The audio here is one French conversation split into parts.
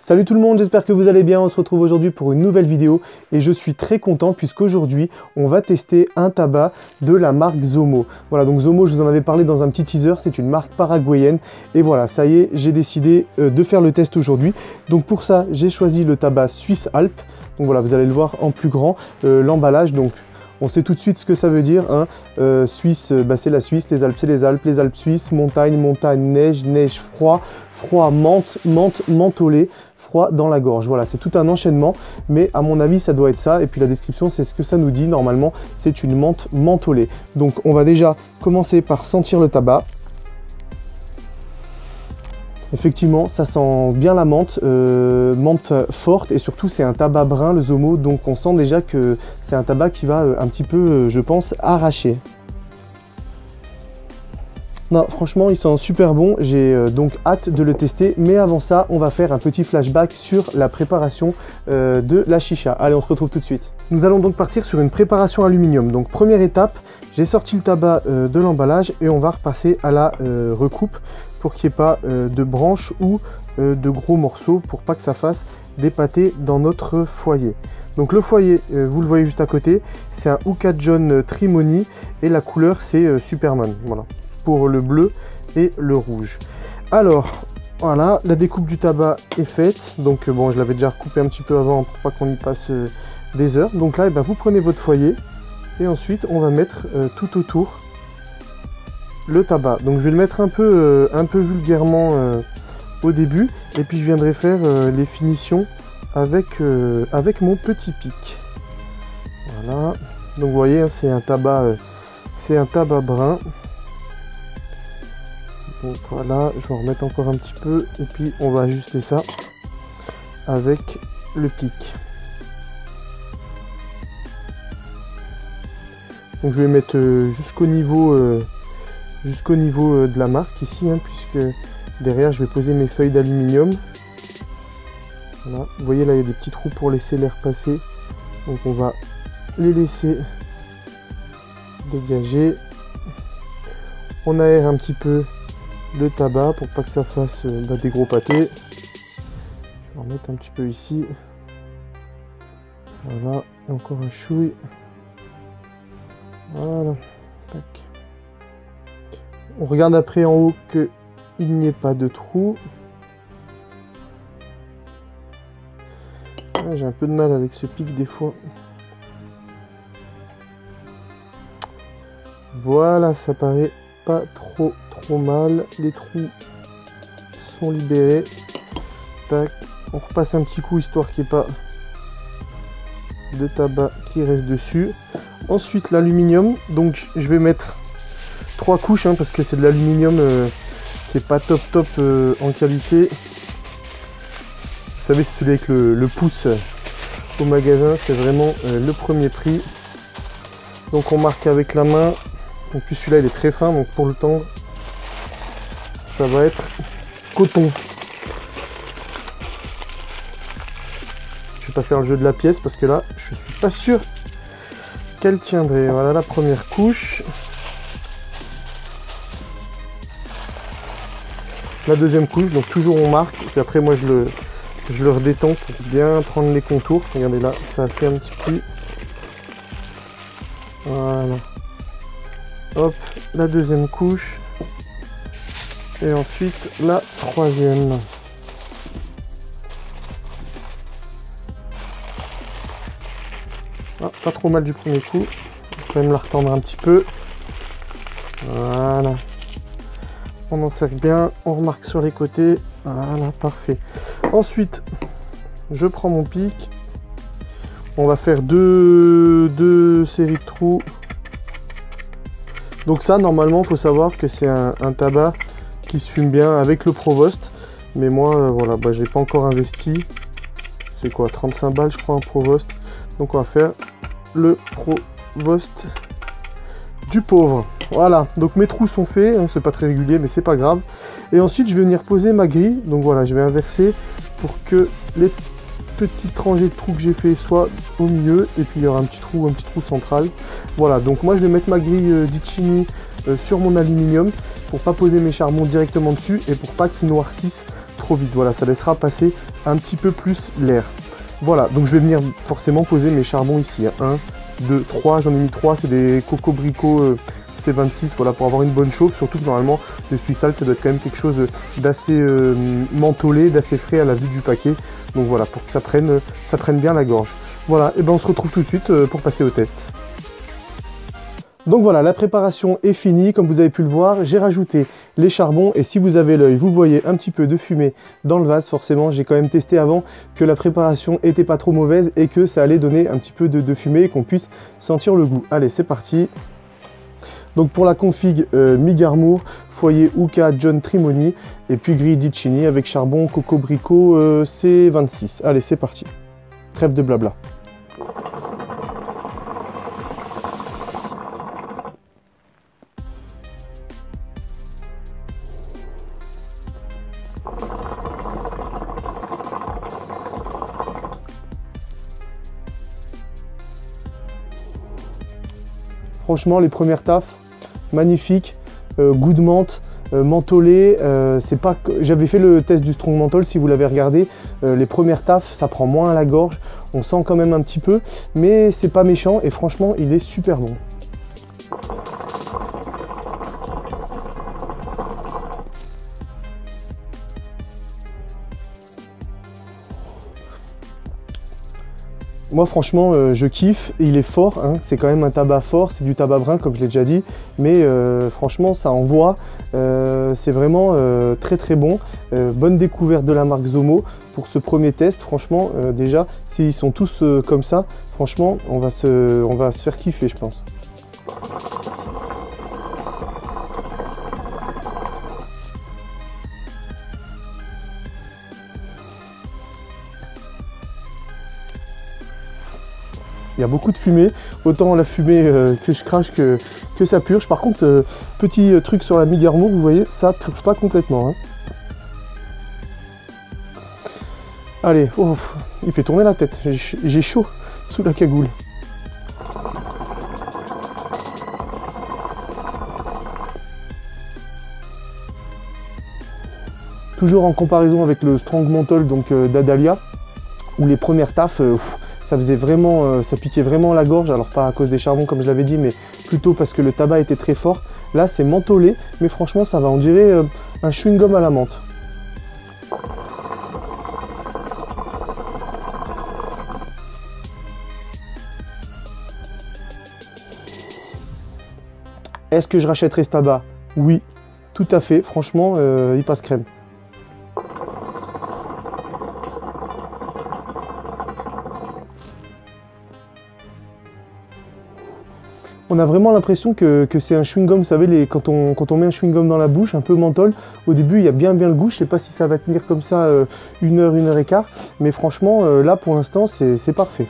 Salut tout le monde, j'espère que vous allez bien. On se retrouve aujourd'hui pour une nouvelle vidéo et je suis très content puisqu'aujourd'hui on va tester un tabac de la marque Zomo. Voilà, donc Zomo, je vous en avais parlé dans un petit teaser, c'est une marque paraguayenne et voilà, ça y est, j'ai décidé de faire le test aujourd'hui. Donc pour ça, j'ai choisi le tabac Suisse Alpes. Donc voilà, vous allez le voir en plus grand, l'emballage. Donc on sait tout de suite ce que ça veut dire, hein. Suisse, c'est la Suisse, les Alpes c'est les Alpes suisses, montagne, neige, froid, menthe, mentholé, froid dans la gorge. Voilà, c'est tout un enchaînement, mais à mon avis ça doit être ça. Et puis la description, c'est ce que ça nous dit. Normalement, c'est une menthe mentholée. Donc on va déjà commencer par sentir le tabac. Effectivement, ça sent bien la menthe, menthe forte, et surtout c'est un tabac brun, le Zomo, donc on sent déjà que c'est un tabac qui va un petit peu, je pense, arracher. Non, franchement, il sent super bon, j'ai donc hâte de le tester, mais avant ça, on va faire un petit flashback sur la préparation de la chicha. Allez, on se retrouve tout de suite. Nous allons donc partir sur une préparation aluminium. Donc première étape, j'ai sorti le tabac de l'emballage et on va repasser à la recoupe pour qu'il n'y ait pas de branches ou de gros morceaux, pour pas que ça fasse des pâtés dans notre foyer. Donc le foyer, vous le voyez juste à côté, c'est un Hookah John Trimony et la couleur c'est Superman, voilà, pour le bleu et le rouge. Alors voilà, la découpe du tabac est faite, donc bon, je l'avais déjà recoupé un petit peu avant pour pas qu'on y passe des heures. Donc là, vous prenez votre foyer et ensuite on va mettre tout autour le tabac. Donc je vais le mettre un peu vulgairement au début, et puis je viendrai faire les finitions avec mon petit pic. Voilà, donc vous voyez, hein, c'est un tabac brun. Donc voilà, je vais en remettre encore un petit peu, et puis on va ajuster ça avec le pic. Donc je vais mettre jusqu'au niveau de la marque ici, hein, puisque derrière je vais poser mes feuilles d'aluminium. Voilà. Vous voyez là, il y a des petits trous pour laisser l'air passer, donc on va les laisser dégager. On aère un petit peu le tabac pour pas que ça fasse des gros pâtés. Je vais en mettre un petit peu ici. Voilà, et encore un chouille. Voilà, tac. On regarde après en haut qu'il n'y ait pas de trou. Ah, j'ai un peu de mal avec ce pic des fois. Voilà, ça paraît pas trop mal. Les trous sont libérés. Tac. On repasse un petit coup histoire qu'il n'y ait pas de tabac qui reste dessus. Ensuite l'aluminium. Donc je vais mettre 3 couches, hein, parce que c'est de l'aluminium qui est pas top en qualité. Vous savez, c'est celui avec le pouce au magasin, c'est vraiment le premier prix. Donc on marque avec la main. En plus celui-là il est très fin, donc pour le tendre, ça va être coton. Je vais pas faire le jeu de la pièce parce que là je suis pas sûr qu'elle tiendrait. Voilà la première couche. La deuxième couche, donc toujours on marque, et puis après moi je le redétends pour bien prendre les contours. Regardez là, ça a fait un petit pli. Voilà. Hop, la deuxième couche. Et ensuite la troisième. Ah, pas trop mal du premier coup. Je vais quand même la retendre un petit peu. Voilà. On encercle bien, on remarque sur les côtés. Voilà, parfait. Ensuite, je prends mon pic. On va faire deux séries de trous. Donc ça, normalement, il faut savoir que c'est un tabac qui se fume bien avec le Provost. Mais moi, voilà, j'ai pas encore investi. C'est quoi, 35 balles, je crois, un Provost. Donc on va faire le Provost du pauvre. Voilà, donc mes trous sont faits, hein, c'est pas très régulier mais c'est pas grave. Et ensuite je vais venir poser ma grille. Donc voilà, je vais inverser pour que les petites rangées de trous que j'ai fait soient au milieu, et puis il y aura un petit trou central. Voilà, donc moi je vais mettre ma grille d'Ichini sur mon aluminium pour pas poser mes charbons directement dessus et pour pas qu'ils noircissent trop vite. Voilà, ça laissera passer un petit peu plus l'air. Voilà, donc je vais venir forcément poser mes charbons ici. 1, 2, 3, j'en ai mis 3, c'est des Cocobrico C26, voilà, pour avoir une bonne chauffe. Surtout que normalement, le Swiss Salt doit être quand même quelque chose d'assez mentholé, d'assez frais à la vue du paquet. Donc voilà, pour que ça prenne bien la gorge. Voilà, et ben on se retrouve tout de suite pour passer au test. Donc voilà, la préparation est finie. Comme vous avez pu le voir, j'ai rajouté les charbons et si vous avez l'œil, vous voyez un petit peu de fumée dans le vase. Forcément, j'ai quand même testé avant que la préparation était pas trop mauvaise et que ça allait donner un petit peu de fumée et qu'on puisse sentir le goût. Allez, c'est parti. Donc pour la config, mi-garmour, foyer Uka John Trimoni et puis grille Dicini avec charbon Cocobrico C26. Allez, c'est parti. Trêve de blabla. Franchement, les premières taffes, magnifiques, goût de menthe, mentholé. C'est pas. J'avais fait le test du Strong Menthol, si vous l'avez regardé. Les premières taffes, ça prend moins à la gorge. On sent quand même un petit peu, mais c'est pas méchant et franchement, il est super bon. Moi franchement je kiffe, il est fort, hein. C'est quand même un tabac fort, c'est du tabac brun comme je l'ai déjà dit, mais franchement ça envoie, c'est vraiment très très bon. Bonne découverte de la marque Zomo pour ce premier test, franchement déjà s'ils sont tous comme ça, franchement on va se faire kiffer je pense. Il y a beaucoup de fumée, autant la fumée que je crache que ça purge. Par contre, petit truc sur la mi-garmour, vous voyez, ça purge pas complètement. Hein. Allez, oh, il fait tourner la tête, j'ai chaud sous la cagoule. Toujours en comparaison avec le Strong Menthol donc d'Adalia, où les premières taffes... ça faisait vraiment, ça piquait vraiment la gorge, alors pas à cause des charbons comme je l'avais dit, mais plutôt parce que le tabac était très fort. Là c'est mentholé, mais franchement ça va, on dirait un chewing-gum à la menthe. Est-ce que je rachèterai ce tabac? Oui, tout à fait, franchement il passe crème. On a vraiment l'impression que c'est un chewing-gum, vous savez, quand on met un chewing-gum dans la bouche, un peu menthol, au début il y a bien le goût, je ne sais pas si ça va tenir comme ça 1 heure et quart, mais franchement là pour l'instant c'est parfait.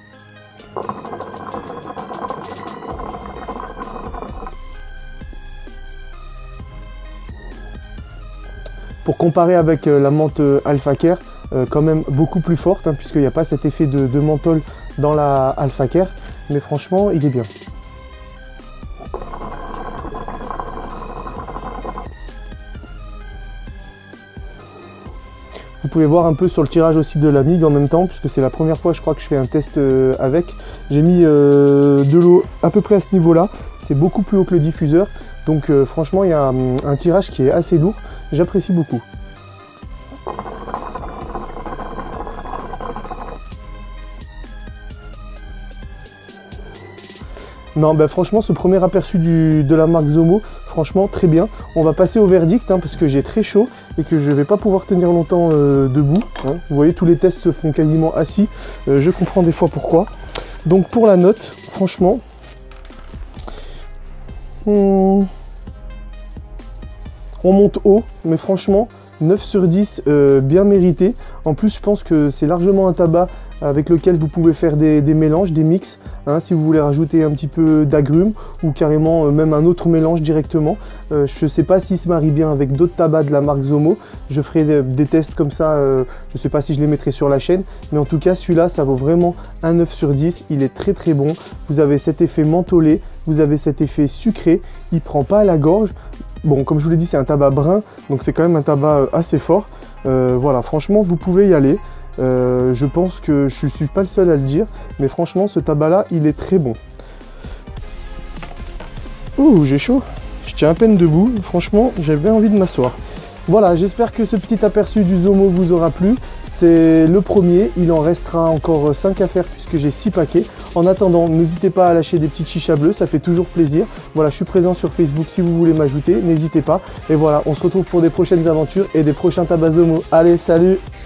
Pour comparer avec la menthe Alpha Care, quand même beaucoup plus forte, hein, puisqu'il n'y a pas cet effet de menthol dans la Alpha Care, mais franchement il est bien. Vous pouvez voir un peu sur le tirage aussi de la MIG en même temps, puisque c'est la première fois je crois que je fais un test avec. J'ai mis de l'eau à peu près à ce niveau-là, c'est beaucoup plus haut que le diffuseur, donc franchement il y a un tirage qui est assez lourd, j'apprécie beaucoup. Non, ben franchement, ce premier aperçu de la marque Zomo, franchement, très bien. On va passer au verdict, hein, parce que j'ai très chaud et que je ne vais pas pouvoir tenir longtemps debout. Hein. Vous voyez, tous les tests se font quasiment assis. Je comprends des fois pourquoi. Donc, pour la note, franchement... on monte haut, mais franchement, 9 sur 10, bien mérité. En plus, je pense que c'est largement un tabac avec lequel vous pouvez faire des mélanges, des mix, hein, si vous voulez rajouter un petit peu d'agrumes ou carrément même un autre mélange directement. Je ne sais pas s'il se marie bien avec d'autres tabacs de la marque Zomo. Je ferai des tests comme ça, je ne sais pas si je les mettrai sur la chaîne, mais en tout cas celui-là ça vaut vraiment un 9 sur 10, il est très très bon. Vous avez cet effet mentholé, vous avez cet effet sucré, il ne prend pas à la gorge. Bon, comme je vous l'ai dit, c'est un tabac brun, donc c'est quand même un tabac assez fort. Voilà, franchement, vous pouvez y aller. Je pense que je suis pas le seul à le dire, mais franchement, ce tabac-là, il est très bon. Ouh, j'ai chaud. Je tiens à peine debout. Franchement, j'ai bien envie de m'asseoir. Voilà, j'espère que ce petit aperçu du Zomo vous aura plu. C'est le premier, il en restera encore 5 à faire puisque j'ai 6 paquets. En attendant, n'hésitez pas à lâcher des petites chichas bleues, ça fait toujours plaisir. Voilà, je suis présent sur Facebook si vous voulez m'ajouter, n'hésitez pas. Et voilà, on se retrouve pour des prochaines aventures et des prochains tabacs Zomo. Allez, salut!